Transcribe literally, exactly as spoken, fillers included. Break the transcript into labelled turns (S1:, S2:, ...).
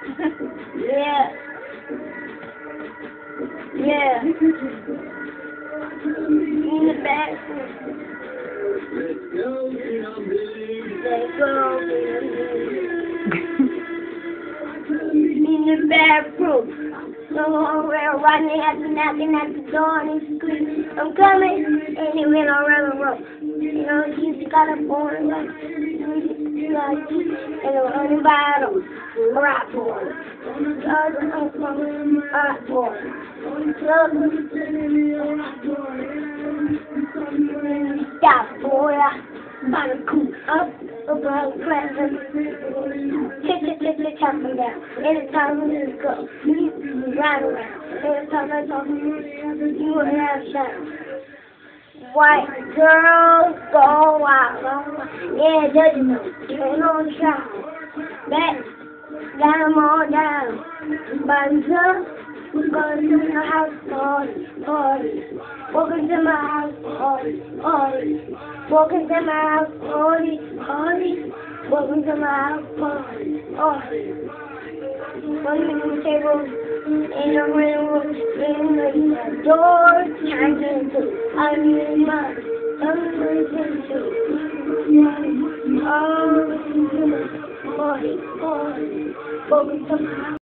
S1: Yeah. Yeah. In the bathroom. Let's go, Let's go, in the bathroom. So we're running at the knocking at the door and he's screaming, I'm coming, and he went around the road. You know, he's got a boy like, you know, and a running bottle, a rock boy. A rock boy. Stop, boy. About to cool up, about to present. Tick, tick, tick, tick, tap him down. Anytime we just go, you ride around. Anytime I talk to you, you will have sound. White girls go out. Yeah, judge them. Turn on the shower. Back, got them all down. By the sun, we're going to the house party, party. Welcome to my house party, party. Welcome to my house party, party. Welcome to my house party, party. Welcome to the table in the room, in the door, trying to I'm in my, I'm listening to, oh, party, party. Welcome to my house.